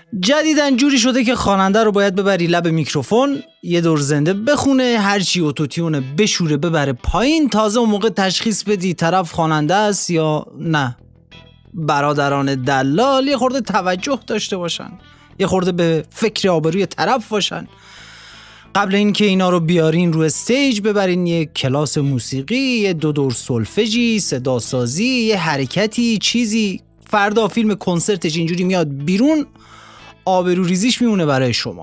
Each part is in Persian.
جدیدن جوری شده که خواننده رو باید ببری لب میکروفون، یه دور زنده بخونه، هرچی اتوتیونه بشوره ببره پایین، تازه اون موقع تشخیص بدی طرف خواننده است یا نه. برادران دلال یه خورده توجه داشته باشن، یه خورده به فکر آبروی طرف باشن. قبل اینکه اینا رو بیارین رو استیج ببرین یه کلاس موسیقی، یه دور سولفژی، صدا سازی، یه حرکتی، چیزی. فردا فیلم کنسرتش اینجوری میاد بیرون، آبرو ریزیش میمونه برای شما.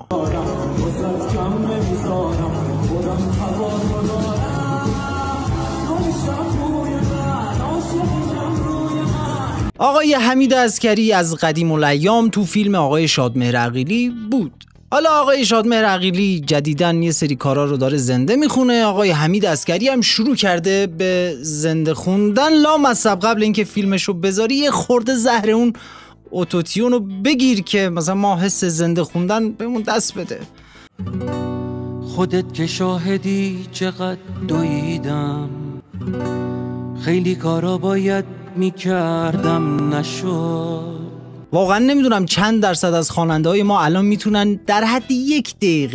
آقای حمید عسکری از قدیم الایام تو فیلم آقای شادمهر عقیلی بود. حالا آقای شادمهر عقیلی جدیدن یه سری کارا رو داره زنده میخونه، آقای حمید عسکری هم شروع کرده به زنده خوندن. لامصب قبل اینکه فیلمشو بذاری یه خورده زهر اون اتوتیون رو بگیر که مثلا ما حس زنده خوندن بهمون دست بده. خودت که شاهدی چقدر دویدم، خیلی کارا باید میکردم نشد. واقعا نمیدونم چند درصد از خواننده های ما الان میتونن در حد یک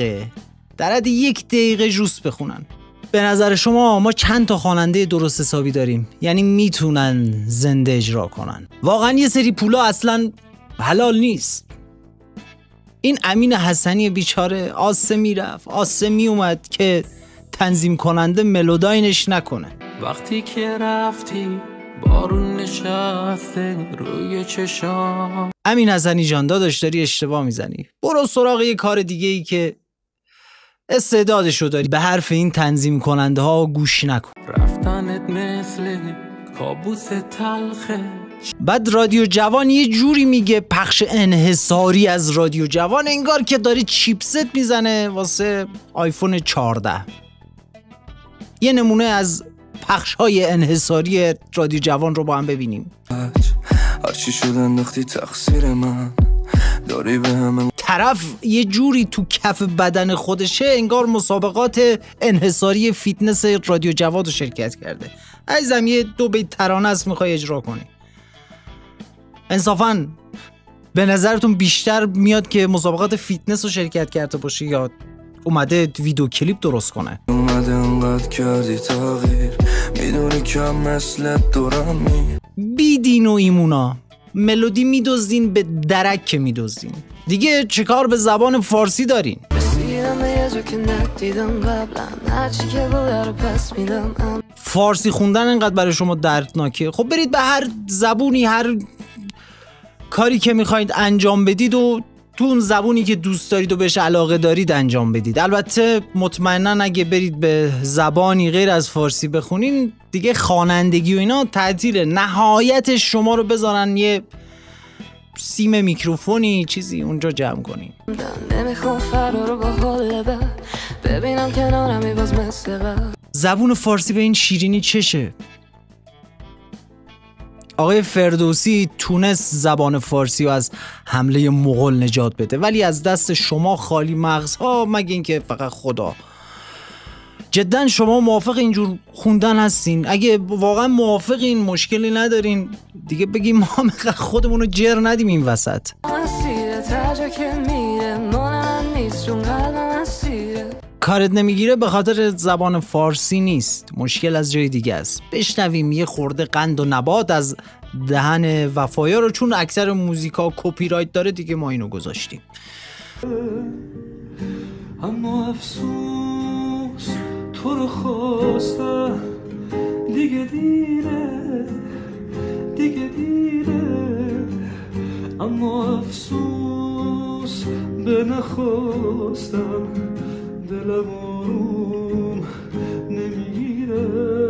دقیقه ژوس بخونن. به نظر شما ما چند تا خواننده درست حسابی داریم؟ یعنی میتونن زنده اجرا کنن؟ واقعا یه سری پولا اصلا حلال نیست. این امین حسنی بیچاره آسه میرفت آسه میومد که تنظیم کننده ملوداینش نکنه. وقتی که رفتی بارون نشسته روی چشام. امین حسنی جان داداش داری اشتباه میزنی، برو سراغ یه کار دیگه ای که استعدادشو داری. به حرف این تنظیم کننده ها گوش نکن. رفتنت مثل کابوس تلخه. بعد رادیو جوان یه جوری میگه پخش انحصاری از رادیو جوان، انگار که داره چیپست میزنه واسه آیفون 14. یه نمونه از پخش های انحصاری رادیو جوان رو با هم ببینیم. هرچی شد انداختی تقصیر من، داری به همه. طرف یه جوری تو کف بدن خودشه انگار مسابقات انحصاری فیتنس رادیو جواد رو شرکت کرده. عزیزم یه دو بیت ترانه است میخوای اجرا کنی، انصافاً به نظرتون بیشتر میاد که مسابقات فیتنس رو شرکت کرده باشه یا اومده ویدیو کلیپ درست کنه؟ اومده انقدر کردی تغییر، میدونی که مثل دورم بی دین و ایمونا ملودی میدوزدین به درک که میدوزدین. دیگه چیکار به زبان فارسی دارین؟ فارسی خوندن انقدر برای شما دردناکه، خب برید به هر زبونی، هر کاری که میخواید انجام بدید و تو اون زبونی که دوست دارید و بهش علاقه دارید انجام بدید. البته مطمئنا اگه برید به زبانی غیر از فارسی بخونین دیگه خوانندگی و اینا تعطیله. نهایتش شما رو بذارن یه سیم میکروفونی چیزی اونجا جمع کنین. زبون فارسی به این شیرینی چشه؟ آقای فردوسی تونست زبان فارسی رو از حمله مغول نجات بده، ولی از دست شما خالی مغزها، مگه اینکه فقط خدا. جدا شما موافق اینجور خوندن هستین؟ اگه واقعا موافقین مشکلی ندارین دیگه بگیم ما خودمون رو جر ندیم این وسط. کارت نمیگیره به خاطر زبان فارسی نیست، مشکل از جای دیگه است. بشنویم یه خورده قند و نبات از دهن وفایا رو، چون اکثر موزیکا کپی رایت داره دیگه ما اینو گذاشتیم. اما افسوس تو رو خواستم، دیگه دیره اما افسوس به نخواستم، دلم آروم نمیگیره.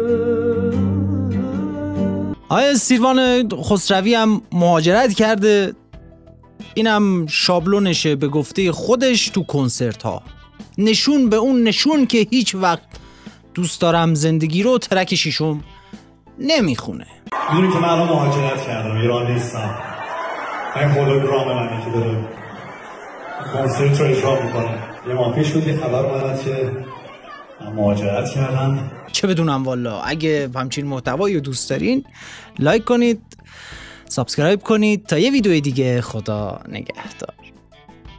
آیا سیروان خسروی هم مهاجرت کرده، اینم شابلونشه به گفته خودش تو کنسرت ها. نشون به اون نشون که هیچ وقت دوست دارم زندگی رو ترک شیشم نمیخونه. میدونی که من الان مهاجرت کردم، ایران نیستم. این هولوگرام منه که داره کنسرت رو اجرا میکنه. یه ماه پیش بود یه خبر اومد که من مهاجرت کردم. چه بدونم والا. اگه همچین محتوایی رو دوست دارین لایک کنید، سابسکرایب کنید. تا یه ویدیو دیگه، خدا نگهدار.